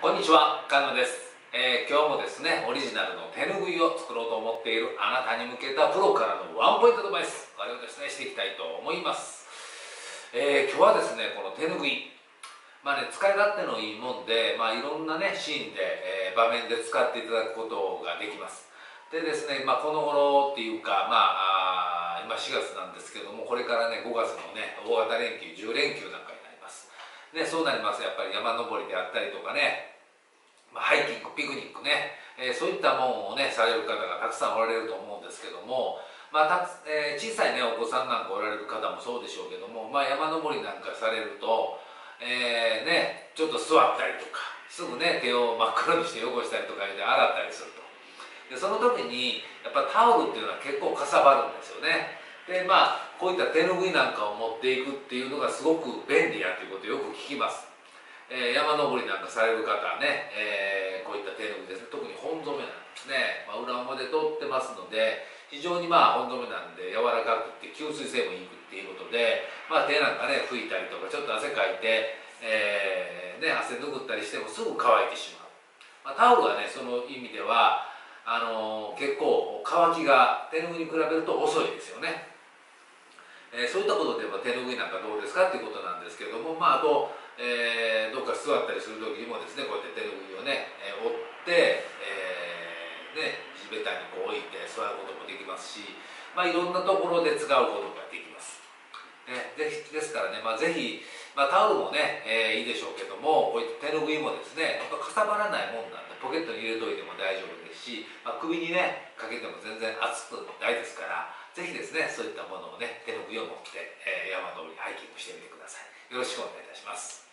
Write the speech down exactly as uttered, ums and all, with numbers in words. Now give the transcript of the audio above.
こんにちは、菅野です、えー、今日もですね、オリジナルの手ぬぐいを作ろうと思っているあなたに向けたプロからのワンポイントアドバイス、あれをですね、していきたいと思います。えー、今日はですね、この手ぬぐい、まあね、使い勝手のいいもんで、まあ、いろんなね、シーンで、えー、場面で使っていただくことができます。でですね、まあ、この頃っていうか、まあ、あ今しがつなんですけども、これからね、ごがつのね、大型連休、じゅう連休なんかになります。ね、そうなりますとやっぱり山登りであったりとかね、まあ、ハイキング、ピクニックね、えー、そういったもんをね、される方がたくさんおられると思うんですけども、まあたえー、小さいね、お子さんなんかおられる方もそうでしょうけども、まあ、山登りなんかされると、えーね、ちょっと座ったりとか、すぐね、手を真っ黒にして汚したりとかで洗ったりすると。でその時に、やっぱタオルっていうのは結構かさばるんですよね。で、まあ、こういった手ぬぐいなんかを持っていくっていうのがすごく便利やということをよく聞きます。えー、山登りなんかされる方はね、えー、こういった手ぬぐいですね、特に本染めなんですね、まあ、裏表通ってますので、非常にまあ本染めなんで柔らかくて吸水性もいいっていうことで、まあ、手なんかね拭いたりとかちょっと汗かいて、えーね、汗拭ったりしてもすぐ乾いてしまう、まあ、タオルはねその意味ではあのー、結構乾きが手ぬぐいに比べると遅いですよね。えー、そういったことでも手ぬぐいなんかどうですかっていうことなんですけども、まあ、あと、えー、どっか座ったりする時にもですね、こうやって手ぬぐいをね、えー、折って、えー、ね、地べたにこう置いて座ることもできますし、まあ、いろんなところで使うことができます。ね、でですからね、まあ、ぜひ、まあ、タオルもね、えー、いいでしょうけども、こういった手ぬぐいもですね、やっぱかさばらないもんなんで、ポケットに入れといても大丈夫ですし、まあ、首にね、かけても全然熱くないですから、ぜひですね、そういったものをね、手ぬぐいを持って、えー、山登り、ハイキングしてみてください。よろしくお願いいたします。